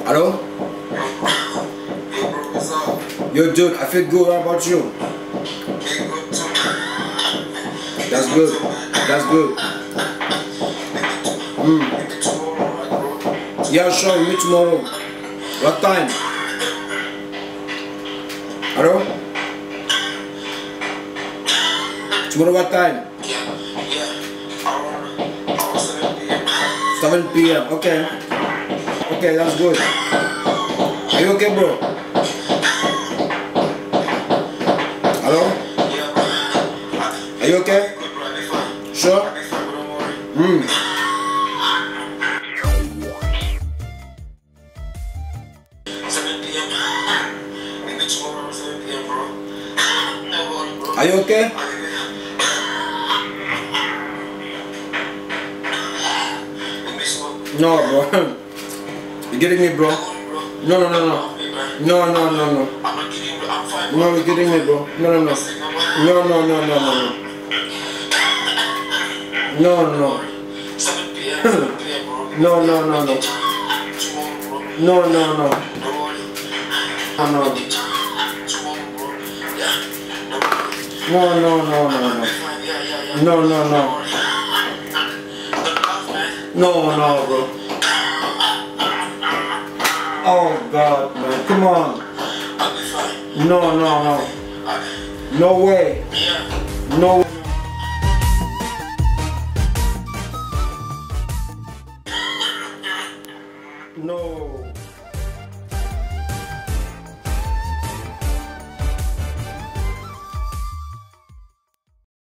Hello? Yo, dude, I feel good. How about you? That's good. That's good. Yeah, sure. Meet tomorrow. What time? Hello? Tomorrow what time? 7 p.m. Okay. Okay, that's good. Are you okay, bro? Hello? Are you okay? Sure? Are you okay? No, bro. You getting me, bro? No, no, no, no. No, no, no, no. No, you're getting me, bro. No, no, no. No, no, no, no, no. No, no. No, no, no, no. No, no, no. No, no. No, no, no, no, no. No, no, no. No, no, bro. Oh, God, man. Come on. No, no, no. No way. No. No.